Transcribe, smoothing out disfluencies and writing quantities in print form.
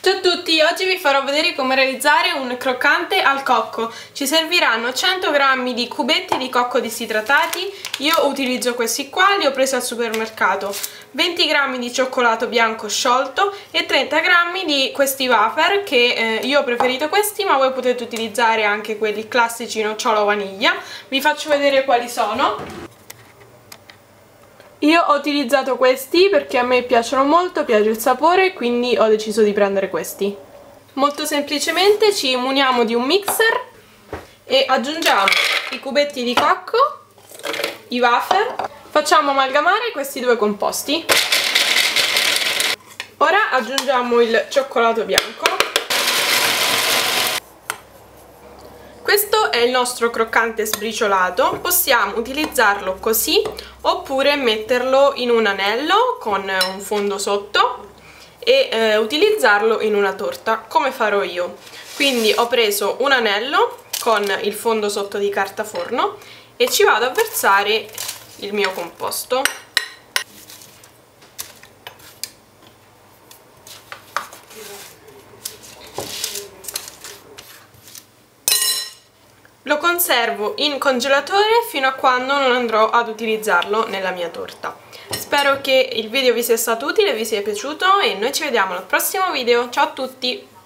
Ciao a tutti, oggi vi farò vedere come realizzare un croccante al cocco. Ci serviranno 100 g di cubetti di cocco disidratati, io utilizzo questi qua, li ho presi al supermercato, 20 g di cioccolato bianco sciolto e 30 g di questi wafer, che io ho preferito questi, ma voi potete utilizzare anche quelli classici nocciolo vaniglia. Vi faccio vedere quali sono. Io ho utilizzato questi perché a me piacciono molto, piace il sapore, quindi ho deciso di prendere questi. Molto semplicemente ci muniamo di un mixer e aggiungiamo i cubetti di cocco, i wafer, facciamo amalgamare questi due composti. Ora aggiungiamo il cioccolato bianco. Questo è il nostro croccante sbriciolato, possiamo utilizzarlo così oppure metterlo in un anello con un fondo sotto e utilizzarlo in una torta, come farò io. Quindi ho preso un anello con il fondo sotto di carta forno e ci vado a versare il mio composto. Lo conservo in congelatore fino a quando non andrò ad utilizzarlo nella mia torta. Spero che il video vi sia stato utile, vi sia piaciuto e noi ci vediamo al prossimo video. Ciao a tutti!